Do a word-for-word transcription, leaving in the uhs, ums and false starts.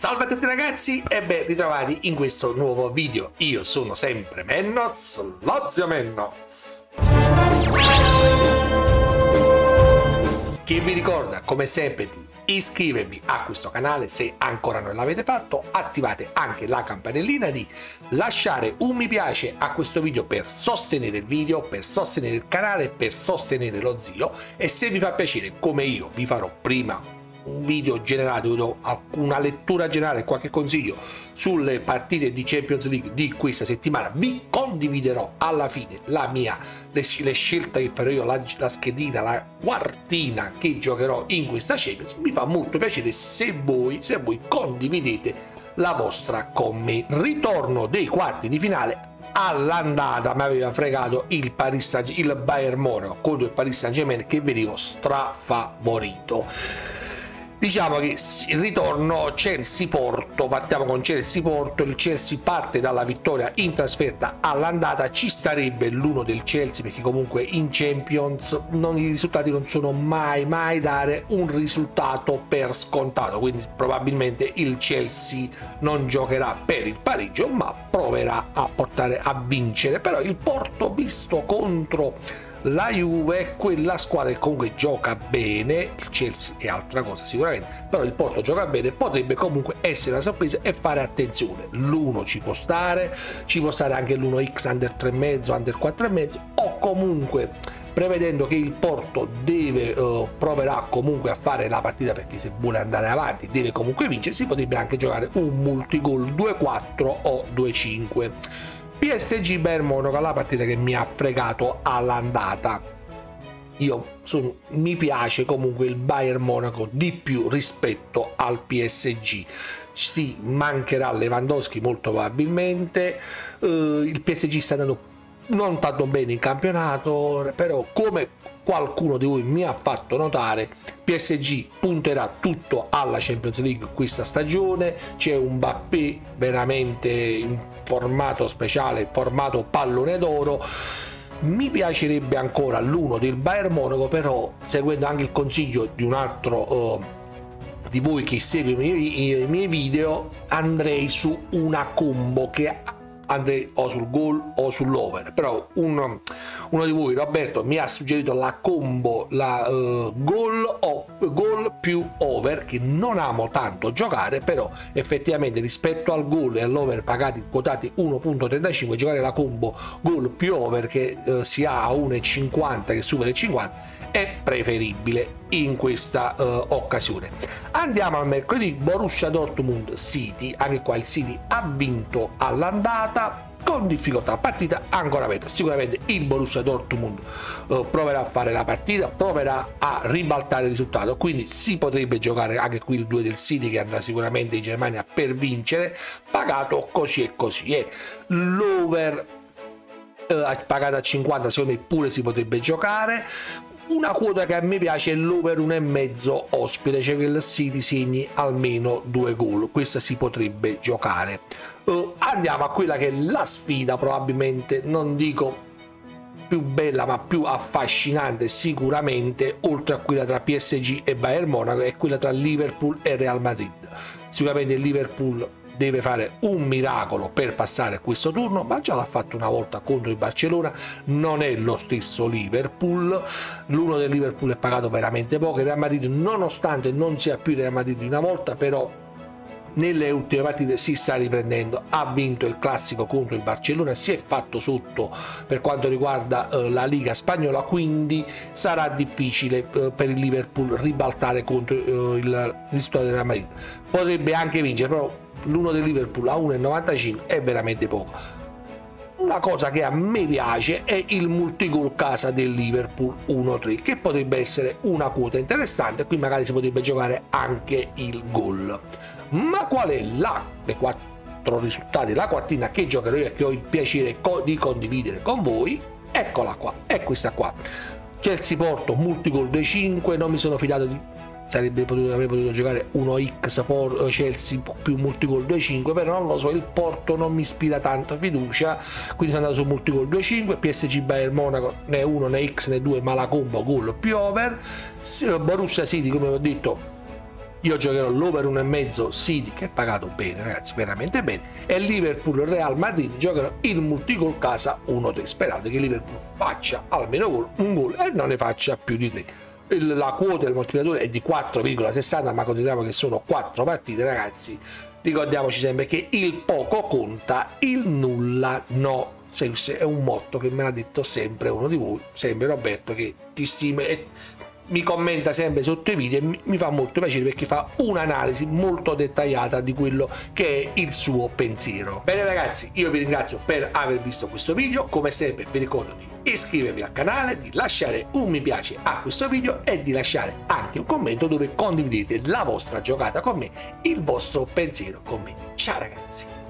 Salve a tutti ragazzi e ben ritrovati in questo nuovo video. Io sono sempre Mennoz, lo zio Mennoz, che vi ricorda come sempre di iscrivervi a questo canale se ancora non l'avete fatto, attivate anche la campanellina, di lasciare un mi piace a questo video per sostenere il video, per sostenere il canale, per sostenere lo zio. E se vi fa piacere, come io vi farò prima un video generale, vi do una lettura generale, qualche consiglio sulle partite di Champions League di questa settimana, vi condividerò alla fine la mia le, le scelte che farò io, la, la schedina, la quartina che giocherò in questa Champions. Mi fa molto piacere se voi se voi condividete la vostra con me. Ritorno dei quarti di finale. All'andata mi aveva fregato il Paris Saint il Bayern Monaco contro il Paris Saint-Germain, che venivo strafavorito. Diciamo che il ritorno Chelsea-Porto, partiamo con Chelsea-Porto. Il Chelsea parte dalla vittoria in trasferta all'andata, ci starebbe l'uno del Chelsea perché comunque in Champions non, i risultati non sono mai mai dare un risultato per scontato, quindi probabilmente il Chelsea non giocherà per il pareggio ma proverà a portare a vincere. Però il Porto, visto contro la Juve, è quella squadra che comunque gioca bene. Il Chelsea è altra cosa sicuramente, però il Porto gioca bene, potrebbe comunque essere una sorpresa e fare attenzione. L'uno ci può stare, ci può stare anche l'uno x under tre e mezzo, under quattro e mezzo, o comunque prevedendo che il Porto deve uh, proverà comunque a fare la partita, perché se vuole andare avanti deve comunque vincere, si potrebbe anche giocare un multigol due quattro o due cinque. P S G Bayern Monaco, la partita che mi ha fregato all'andata. Io sono, mi piace comunque il Bayern Monaco di più rispetto al P S G. Sì, mancherà Lewandowski molto probabilmente. Uh, il P S G sta andando non tanto bene in campionato, però come qualcuno di voi mi ha fatto notare, P S G punterà tutto alla Champions League questa stagione. C'è un Mbappé veramente in formato speciale, formato pallone d'oro. Mi piacerebbe ancora l'uno del Bayern Monaco, però seguendo anche il consiglio di un altro uh, di voi che segue i miei, i miei video, andrei su una combo che andrei o sul gol o sull'over. Però uno, uno di voi, Roberto, mi ha suggerito la combo, la uh, gol o gol più over, che non amo tanto giocare, però effettivamente rispetto al gol e all'over pagati quotati uno virgola trentacinque, giocare la combo gol più over che uh, si ha a uno virgola cinquanta, che supera il cinquanta, è preferibile in questa uh, occasione. Andiamo al mercoledì, Borussia Dortmund City. Anche qua il City ha vinto all'andata con difficoltà, partita ancora aperta. Sicuramente il Borussia Dortmund uh, proverà a fare la partita, proverà a ribaltare il risultato, quindi si potrebbe giocare anche qui il due del City, che andrà sicuramente in Germania per vincere, pagato così e così. E l'over uh, pagato a cinquanta secondo me pure si potrebbe giocare. Una quota che a me piace è l'over uno e mezzo ospite, cioè che il City segni almeno due gol. Questa si potrebbe giocare. Uh, andiamo a quella che è la sfida, probabilmente non dico più bella ma più affascinante sicuramente, oltre a quella tra P S G e Bayern Monaco, è quella tra Liverpool e Real Madrid. Sicuramente il Liverpool deve fare un miracolo per passare questo turno, ma già l'ha fatto una volta contro il Barcellona. Non è lo stesso Liverpool, l'uno del Liverpool è pagato veramente poco. Il Real Madrid, nonostante non sia più il Real Madrid di una volta, però nelle ultime partite si sta riprendendo, ha vinto il classico contro il Barcellona, si è fatto sotto per quanto riguarda uh, la Liga spagnola, quindi sarà difficile uh, per il Liverpool ribaltare contro uh, il risultato del Real Madrid. Potrebbe anche vincere, però l'uno del Liverpool a uno virgola novantacinque è veramente poco. Una cosa che a me piace è il multigol casa del Liverpool uno tre, che potrebbe essere una quota interessante. Qui magari si potrebbe giocare anche il gol. Ma qual è la le quattro risultati, la quartina che giocherò io e che ho il piacere co di condividere con voi? Eccola qua, è questa qua. Chelsea Porto multigol due cinque. Non mi sono fidato di sarebbe potuto, avrei potuto giocare uno x for Chelsea più multigol due cinque, però non lo so, il Porto non mi ispira tanta fiducia, quindi sono andato su multigol due cinque. P S G Bayern Monaco né uno né x né due, ma la combo gol più over. Borussia City, come ho detto, Io giocherò l'over uno e mezzo City, che è pagato bene ragazzi, veramente bene, e Liverpool Real Madrid giocherò il multigol casa uno tre, sperando che Liverpool faccia almeno gol, un gol e non ne faccia più di tre. La quota del moltiplicatore è di quattro virgola sessanta, ma consideriamo che sono quattro partite ragazzi. Ricordiamoci sempre che il poco conta, il nulla no. È un motto che me l'ha detto sempre uno di voi, sempre Roberto, che ti stima e mi commenta sempre sotto i video e mi fa molto piacere perché fa un'analisi molto dettagliata di quello che è il suo pensiero. Bene ragazzi, io vi ringrazio per aver visto questo video, come sempre vi ricordo di iscrivervi al canale, di lasciare un mi piace a questo video e di lasciare anche un commento dove condividete la vostra giocata con me, il vostro pensiero con me. Ciao ragazzi!